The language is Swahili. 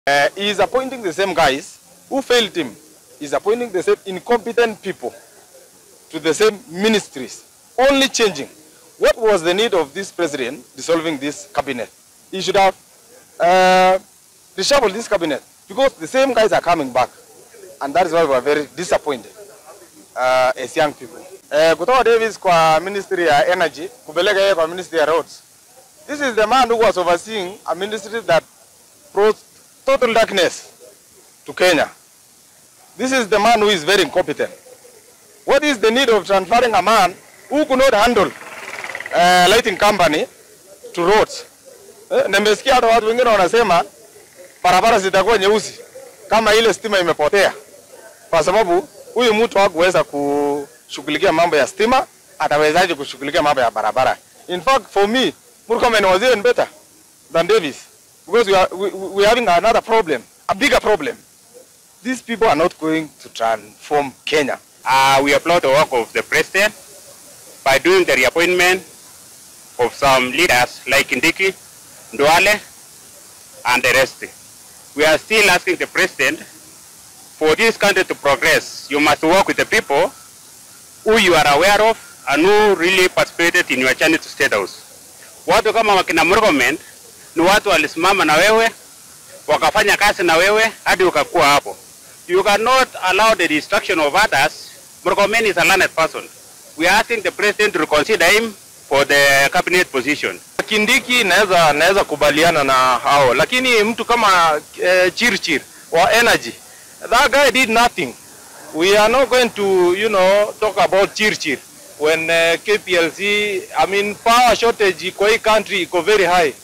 He is appointing the same guys who failed him. He is appointing the same incompetent people to the same ministries, only changing. What was the need of this president dissolving this cabinet? He should have reshuffled this cabinet because the same guys are coming back. And that is why we are very disappointed as young people. Kutoka Davis kwa Ministry ya Energy, kupeleka yeye kwa Ministry ya Roads. This is the man who was overseeing a ministry that brought total darkness to Kenya. This is the man who is very incompetent. What is the need of transferring a man who could not handle lighting company to roads? Nimesikia hata watu wengine wanasema barabara zitakuwa nyeusi kama ile stima imepotea. Kwa sababu huyu mtu hakuweza kushughulikia mambo ya stima, atawezaje kushughulikia mambo ya barabara? In fact, for me, Murkomen was even better than Davis because we are having another problem, a bigger problem. These people are not going to transform Kenya. We applaud the work of the president by doing the reappointment of some leaders like Ndiki, Nduale, and the rest. We are still asking the president, for this country to progress, you must work with the people who you are aware of and who really participated in your journey to State House. Watu kama wakina Murkomen ni watu walisimama na wewe, wakafanya kazi na wewe hadi ukakuwa hapo. You cannot allow the destruction of others. Murkomen is a learned person. We are asking the president to reconsider him for the cabinet position. Kindiki naweza kubaliana na hao, lakini mtu kama Chirchir wa Energy, that guy did nothing. We are not going to, talk about Chirchir when KPLC, power shortage in the country is very high.